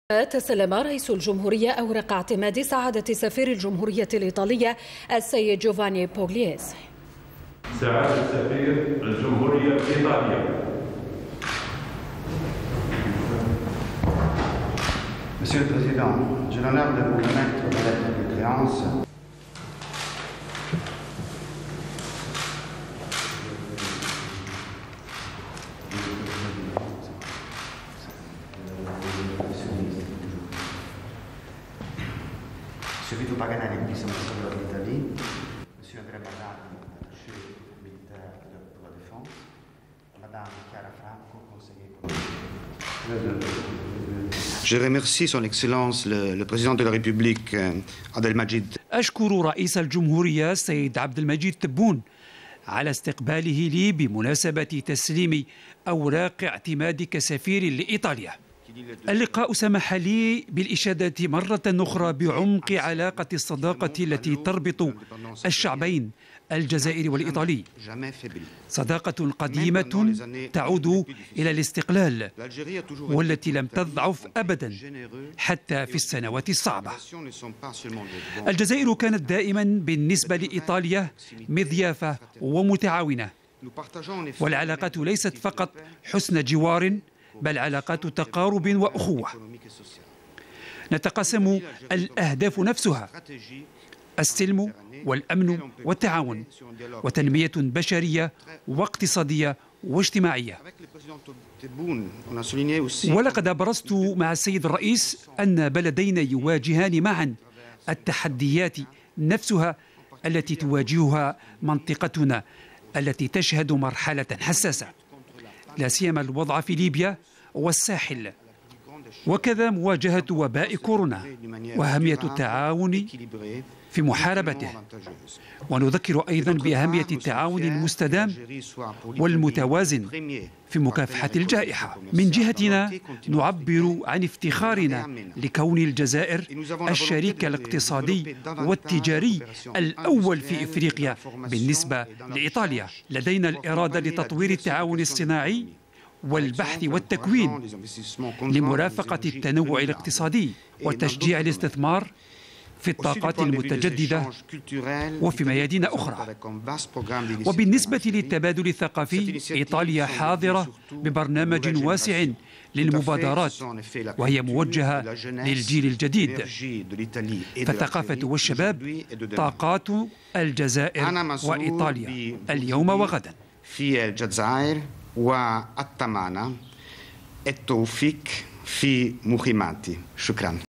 تسلم رئيس الجمهورية أوراق اعتماد سعادة سفير الجمهورية الإيطالية السيد جوفاني بوغلييزي. سعادة سفير الجمهورية الإيطالية. Monsieur le Président, j'ai l'honneur de vous remettre la lettre de créance. Monsieur Vito Paganelli, vice-ambassadeur d'Italie, Monsieur Andrea Bernardi, attaché militaire pour la défense, Madame Chiara Franco, conseiller politique. Je remercie son Excellence le président de la République Abdelmajid. أشكر رئيس الجمهورية السيد عبد المجيد تبون على استقباله لي بمناسبة تسليم أوراق اعتمادي كسفير لإيطاليا. اللقاء سمح لي بالإشادة مرة أخرى بعمق علاقة الصداقة التي تربط الشعبين الجزائري والإيطالي، صداقة قديمة تعود إلى الاستقلال والتي لم تضعف أبدا حتى في السنوات الصعبة. الجزائر كانت دائما بالنسبة لإيطاليا مضيافة ومتعاونة، والعلاقات ليست فقط حسن جوار بل علاقات تقارب وأخوة. نتقاسم الأهداف نفسها: السلم والأمن والتعاون وتنمية بشرية واقتصادية واجتماعية. ولقد أبرزت مع السيد الرئيس أن بلدين يواجهان معا التحديات نفسها التي تواجهها منطقتنا التي تشهد مرحلة حساسة، لا سيما الوضع في ليبيا والساحل، وكذا مواجهة وباء كورونا وأهمية التعاون في محاربته. ونذكر أيضا بأهمية التعاون المستدام والمتوازن في مكافحة الجائحة. من جهتنا نعبر عن افتخارنا لكون الجزائر الشريك الاقتصادي والتجاري الأول في إفريقيا بالنسبة لإيطاليا. لدينا الإرادة لتطوير التعاون الصناعي والبحث والتكوين لمرافقة التنوع الاقتصادي وتشجيع الاستثمار في الطاقات المتجددة وفي ميادين أخرى. وبالنسبة للتبادل الثقافي، إيطاليا حاضرة ببرنامج واسع للمبادرات وهي موجهة للجيل الجديد، فالثقافة والشباب طاقات الجزائر وإيطاليا اليوم وغدا. في الجزائر وأتمنى التوفيق في مهمتي. شكرا.